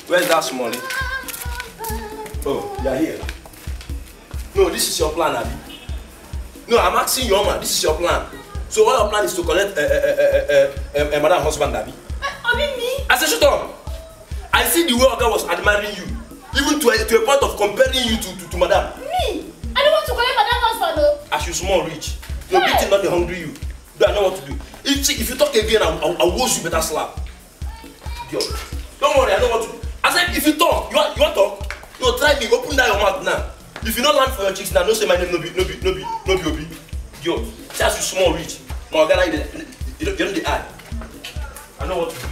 Where's that money? Oh, you're here. No, this is your plan, Abby. No, I'm asking your man. This is your plan. So what your plan is to collect a madam husband, Abby? Me? I said, shut up. I see the way Oga was admiring you, even to a point of comparing you to madam. Me? I don't want to collect madam husband, though. As you small rich, you're beating not the hungry you. Do I know what to do? If you talk again, I'll wash you better slap. Yo, don't worry, I know what to do. I said, if you talk, you want talk? No, try me. Open down your mouth now. If you don't land for your chicks now, don't say my name. No be Obi. Yo, see as you small rich. My Ghana, you don't the eye. I know what to do.